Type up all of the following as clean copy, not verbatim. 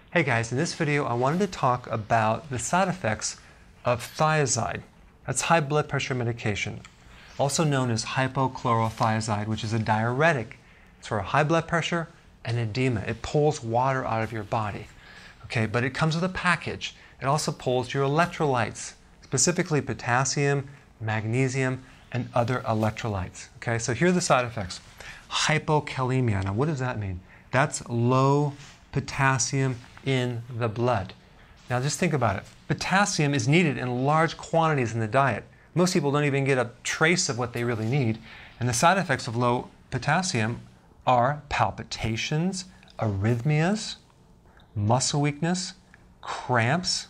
Hey guys, in this video I wanted to talk about the side effects of thiazide. That's high blood pressure medication, also known as hypochlorothiazide, which is a diuretic. It's for high blood pressure and edema. It pulls water out of your body. Okay, but it comes with a package. It also pulls your electrolytes, specifically potassium, magnesium, and other electrolytes. Okay, so here are the side effects. Hypokalemia. Now what does that mean? That's low potassium in the blood. Now just think about it. Potassium is needed in large quantities in the diet. Most people don't even get a trace of what they really need. And the side effects of low potassium are palpitations, arrhythmias, muscle weakness, cramps.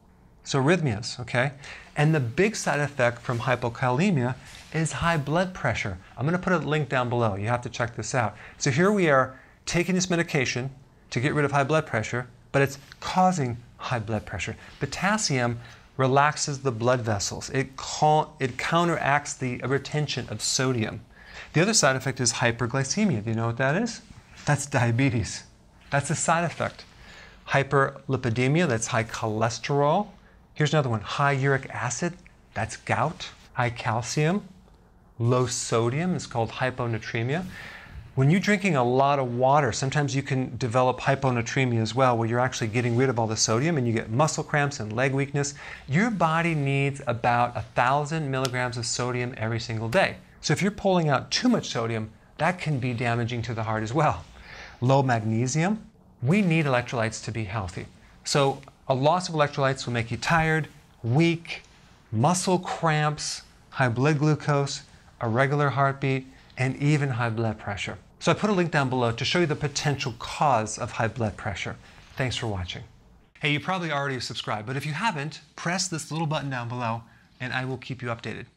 So arrhythmias, okay? And the big side effect from hypokalemia is high blood pressure. I'm going to put a link down below. You have to check this out. So here we are taking this medication to get rid of high blood pressure, but it's causing high blood pressure. Potassium relaxes the blood vessels. It counteracts the retention of sodium. The other side effect is hyperglycemia. Do you know what that is? That's diabetes. That's a side effect. Hyperlipidemia, that's high cholesterol. Here's another one, high uric acid, that's gout. High calcium, low sodium, it's called hyponatremia. When you're drinking a lot of water, sometimes you can develop hyponatremia as well, where you're actually getting rid of all the sodium and you get muscle cramps and leg weakness. Your body needs about 1,000 milligrams of sodium every single day. So if you're pulling out too much sodium, that can be damaging to the heart as well. Low magnesium, we need electrolytes to be healthy. So a loss of electrolytes will make you tired, weak, muscle cramps, high blood glucose, irregular heartbeat, and even high blood pressure. So I put a link down below to show you the potential cause of high blood pressure. Thanks for watching. Hey, you probably already subscribed, but if you haven't, press this little button down below and I will keep you updated.